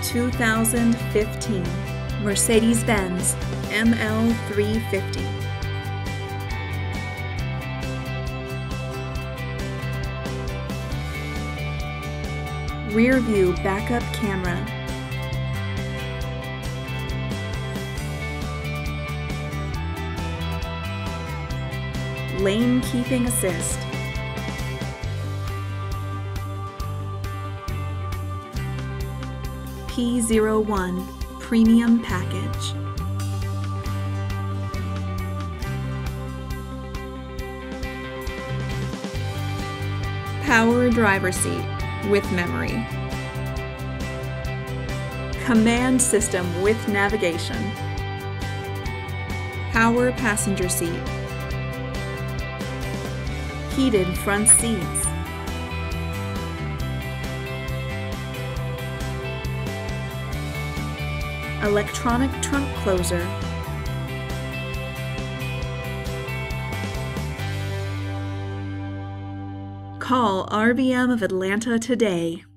2015 Mercedes-Benz ML350. Rear view backup camera. Lane keeping assist. P01 Premium Package. Power driver seat with memory. Command system with navigation. Power passenger seat. Heated front seats. Electronic trunk closer. Call RBM of Atlanta today.